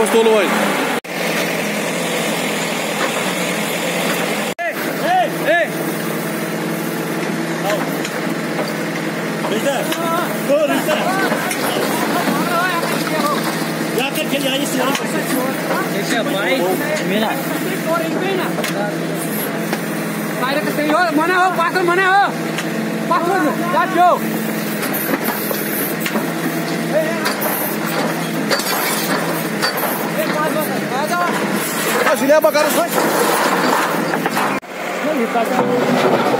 Vamos todo hoy. Mana ho, pastor mana ho? Pastor, dah jauh. Julia, bagaimana?